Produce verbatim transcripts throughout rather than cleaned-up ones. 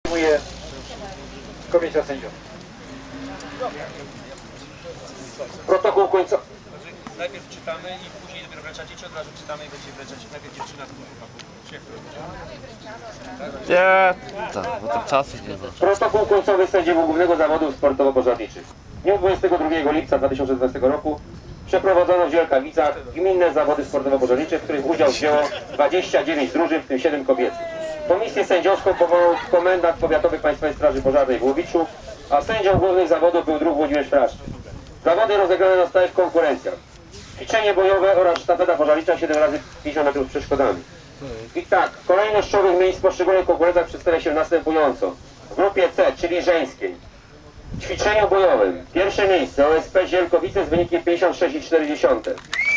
Przyjmuje komisja sędziów. Protokół końcowy. Najpierw czytamy i później dopiero wręczacie, czy od razu czytamy i będziecie wręczać najpierw dziewczyna, później chłopaku. Nie, tak, bo tam czasu nie ma. Protokół końcowy sędziego głównego zawodów sportowo-pożarniczych. W dniu dwudziestego drugiego lipca dwa tysiące dwudziestego roku przeprowadzono w Wielkawicach gminne zawody sportowo-pożarnicze, w których udział wzięło dwadzieścia dziewięć drużyn, w tym siedem kobiecych. Komisję sędziowską powołał komendant powiatowy Państwowej Straży Pożarnej w Łowiczu, a sędzią głównych zawodów był druh Włodzimierz Fraszczyk. Zawody rozegrane zostały w konkurencjach. Ćwiczenie bojowe oraz sztafeta pożarnicza siedem razy pięćdziesiąt metrów z przeszkodami. I tak, kolejnościowych miejsc w poszczególnych konkurencjach przedstawia się następująco. W grupie C, czyli żeńskiej. W ćwiczeniu bojowym pierwsze miejsce O S P Zielkowice z wynikiem pięćdziesiąt sześć i cztery dziesiąte.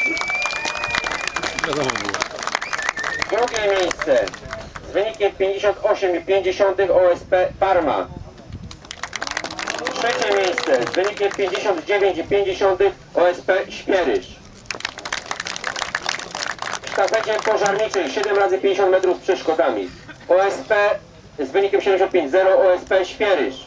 Drugie miejsce z wynikiem pięćdziesiąt osiem i pięć dziesiątych O S P Parma. Trzecie miejsce z wynikiem pięćdziesiąt dziewięć i pięć dziesiątych O S P Świerysz. W sztafecie pożarniczej siedem razy pięćdziesiąt metrów z przeszkodami O S P z wynikiem siedemdziesiąt pięć zero O S P Świerysz.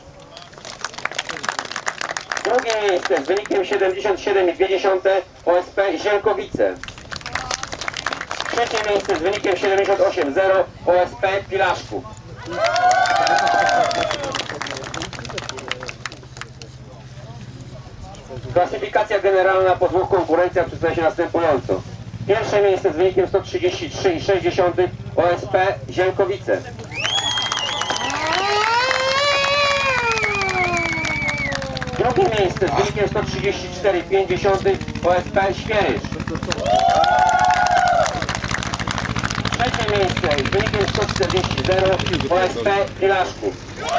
Drugie miejsce z wynikiem siedemdziesiąt siedem i dwie dziesiąte O S P Zielkowice. Trzecie miejsce z wynikiem siedemdziesiąt osiem zero O S P Pilaszków. Klasyfikacja generalna po dwóch konkurencjach przedstawia się następująco. Pierwsze miejsce z wynikiem sto trzydzieści trzy i sześć dziesiątych O S P Zielkowice. Drugie miejsce z wynikiem sto trzydzieści cztery i pięć dziesiątych O S P Świerysz. Trzecie miejsce z wynikiem sto czterdzieści zero O S P Pilaszków.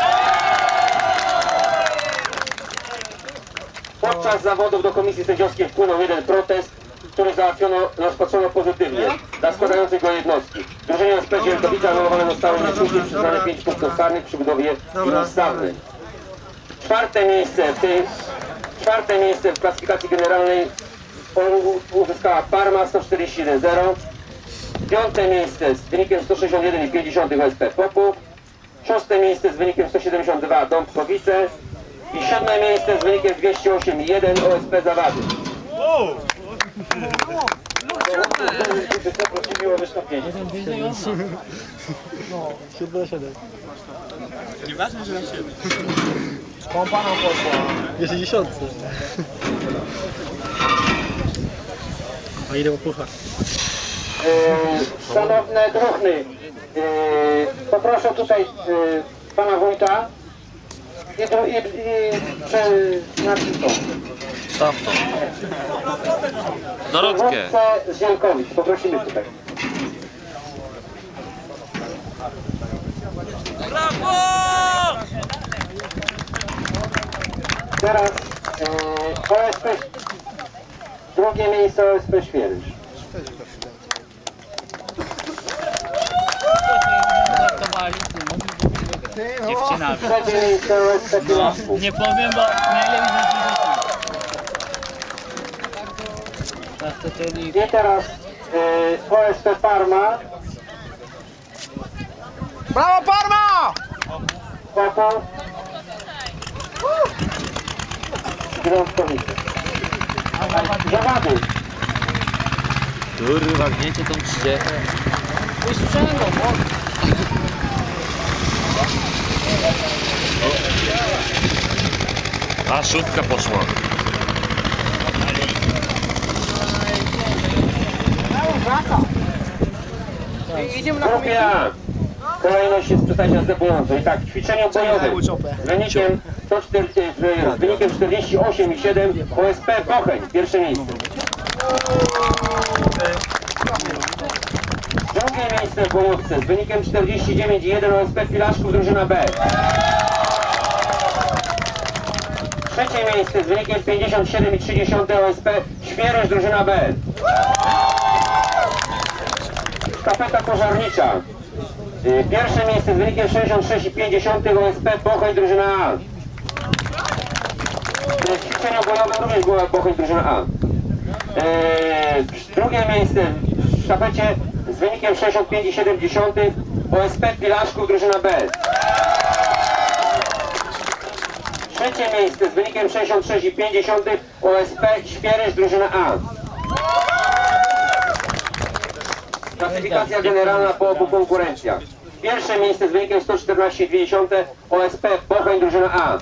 Podczas zawodów do komisji sędziowskiej wpłynął jeden protest, który załatwiono, rozpatrzono pozytywnie dla składających go jednostki. Drużynie O S P Zielkowice anulowane zostały niesłusznie przyznane pięć punktów karnych przy budowie linii stawnej. Czwarte miejsce w tej, czwarte miejsce w klasyfikacji generalnej uzyskała Parma sto czterdzieści jeden zero. Piąte miejsce z wynikiem sto sześćdziesiąt jeden i pięć dziesiątych O S P Popów. Szóste miejsce z wynikiem sto siedemdziesiąt dwa Dąbkowice. I siódme miejsce z wynikiem dwieście osiem i jeden O S P Zawady. Prosimy o wystąpienie. siedem na siedem. Nieważne, że na siebie. Pompa nam poszła. Jeszcze dziesiątce. A ile opucha? Yy, szanowne druhny, yy, poproszę tutaj yy, pana wójta i, i, i prze, na to. Tam to. Narodkę. Z Zielkowic, poprosimy tutaj. Brawo! Teraz yy, O S P, drugie miejsce O S P Świerysz. Dziewczynami. Trzecie miejsce O S P Pilaszków. Nie powiem, bo mieli I teraz yy, O S P Parma. Brawo Parma! Popów. Grądkowice. Zawady. Kurwa, gniecie tą ścieżkę. A, szóstka poszła. Idziemy na Grupie A. Kolejność jest przedstawiona następująco. I tak, w ćwiczeniu bojowym z wynikiem, sto czterdzieści, z wynikiem czterdzieści osiem i siedem O S P Bocheń, pierwsze miejsce. Drugie miejsce w bojówce z wynikiem czterdzieści dziewięć i jeden O S P Pilaszków, drużyna B. Trzecie miejsce z wynikiem pięćdziesiąt siedem i trzy dziesiąte O S P Świerysz, drużyna B. Sztafeta pożarnicza. Pierwsze miejsce z wynikiem sześćdziesiąt sześć i pięć dziesiątych O S P Bocheń, drużyna A. W ćwiczeniu bojowym również była Bocheń, drużyna A. Eee, drugie miejsce w sztafecie z wynikiem sześćdziesiąt pięć i siedem dziesiątych O S P Pilaszków, drużyna B. Trzecie miejsce z wynikiem sześćdziesiąt sześć i pięć dziesiątych O S P Świerysz, drużyna A. Klasyfikacja generalna po obu konkurencjach. Pierwsze miejsce z wynikiem sto czternaście i dwie dziesiąte O S P Bocheń, drużyna A.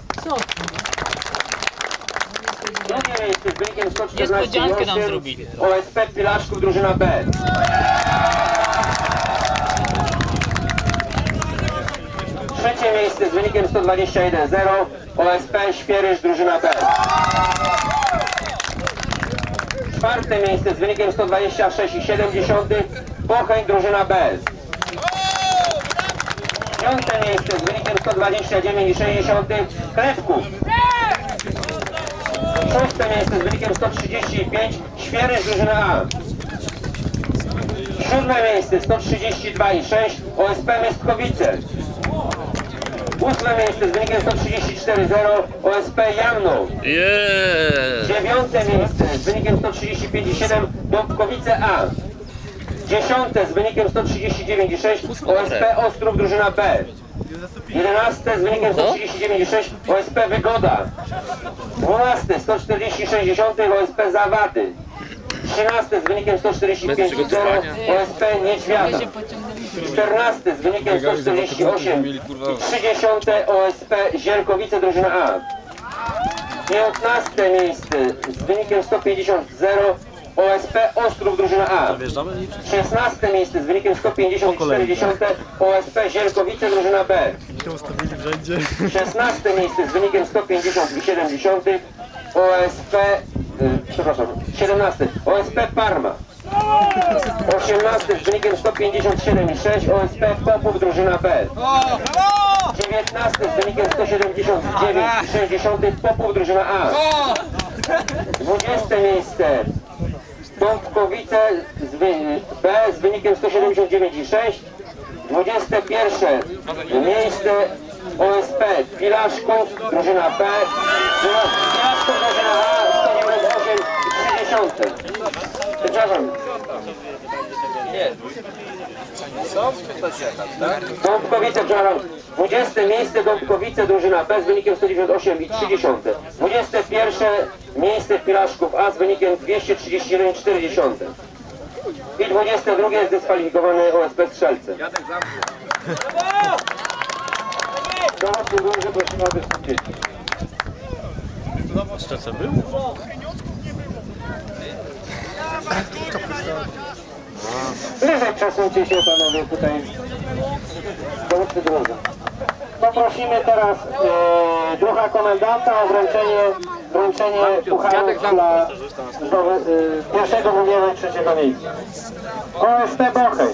Drugie miejsce z wynikiem sto czternaście i Niespodziankę nam osiem zrobili. O S P Pilaszków, drużyna B. Trzecie miejsce z wynikiem sto dwadzieścia jeden zero O S P Świerysz, drużyna B. Czwarte miejsce z wynikiem sto dwadzieścia sześć i siedem dziesiątych Bocheń, drużyna B. Piąte miejsce z wynikiem sto dwadzieścia dziewięć i sześć dziesiątych Krewków. Szóste miejsce z wynikiem sto trzydzieści pięć Świerysz, drużyna A. Siódme miejsce sto trzydzieści dwa i sześć O S P Mystkowice. Ósme miejsce z wynikiem sto trzydzieści cztery zero O S P Jamno. Yeah. Dziewiąte miejsce z wynikiem sto trzydzieści pięć i siedem Dąbkowice A. Dziesiąte z wynikiem sto trzydzieści dziewięć i sześć O S P Ostrów, drużyna B. Jedenaste z wynikiem sto trzydzieści dziewięć i sześć O S P Wygoda. Dwunaste sto czterdzieści sześć O S P Zawady. Trzynaste z wynikiem sto czterdzieści pięć zero O S P Niedźwiada. Czternaste z wynikiem sto czterdzieści osiem i trzy dziesiąte O S P Zielkowice, drużyna A. Piętnaste miejsce z wynikiem sto pięćdziesiąt zero O S P Ostrów, drużyna A. szesnaste miejsce z wynikiem sto pięćdziesiąt cztery O S P Zielkowice, drużyna B. szesnaste miejsce z wynikiem sto pięćdziesiąt siedem O S P, y, przepraszam, siedemnaste O S P Parma. osiemnaste z wynikiem sto pięćdziesiąt siedem i sześć O S P Popów, drużyna B. dziewiętnaste z wynikiem sto siedemdziesiąt dziewięć i sześć dziesiątych Popów, drużyna A. dwudzieste miejsce Dąbkowice z wy, B z wynikiem sto siedemdziesiąt dziewięć i sześć. dwudzieste pierwsze miejsce O S P Pilaszków, drużyna B. Pilaszków, drużyna A, sto dziewięćdziesiąt osiem i trzy dziesiąte. Przepraszam. Dąbkowice, przepraszam. dwudzieste miejsce Dąbkowice, drużyna B z wynikiem sto dziewięćdziesiąt osiem i trzy dziesiąte. dwudzieste pierwsze miejsce Pilaszków A z wynikiem dwieście trzydzieści jeden i cztery dziesiąte. I dwudzieste drugie zdyskwalifikowany O S P Strzelce. Zobaczmy górze, prosimy, aby skupić. To co był? Bliżej przesuńcie się panowie tutaj. Dowódcy drodzy. Poprosimy teraz e, druga komendanta o wręczenie, wręczenie pucharów dla zdoby, e, pierwszego, drugiego i trzeciego miejsca. O S P Bocheń.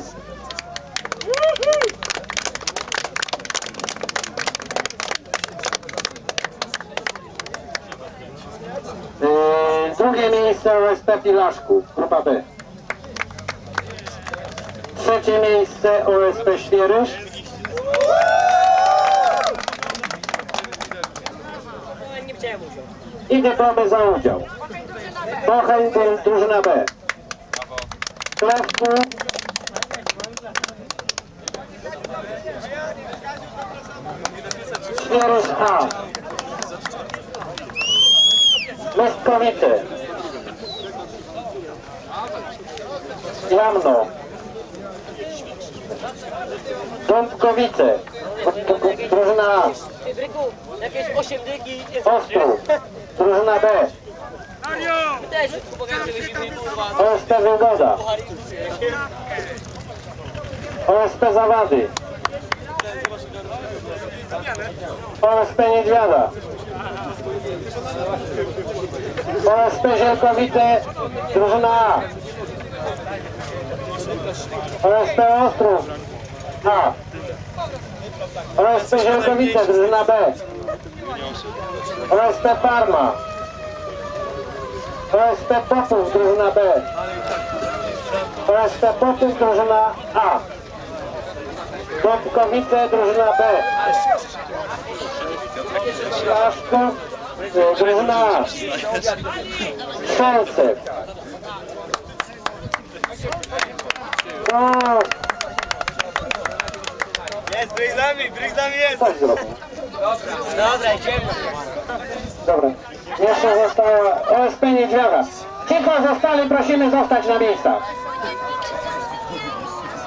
E, drugie miejsce O S P Pilaszków, grupa B. Trzecie miejsce O S P Świerysz. I dyplomy za udział. Bocheń, drużyna B. Klewku. Świerysz A. Mystkowice. Jamno. Dąbkowice. Drużyna A. Jakieś osiem dygi jest Ostrów. Drużyna B. też pomagam, żebyśmy nie kurwa. O S P Wygoda. O S P Zawady. O S P Niedźwiada. O S P Zielkowice, drużyna A. O S P Ostrów A. O S P Zielkowice, drużyna B. O S P Parma. O S P Popów, drużyna B. O S P Popów, drużyna A. Dąbkowice, drużyna B. Pilaszków, drużyna A. Strzelce. No. Jest, bryk z nami, bryk z nami jest! Tak zrobił. Dobra, idziemy. Ci, co zostali, prosimy zostać na miejscach.